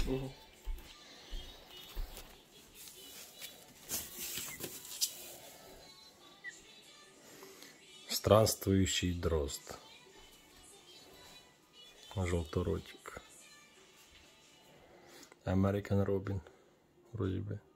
Угу. Странствующий дрозд. Желторотик. American Robin. Вроде бы.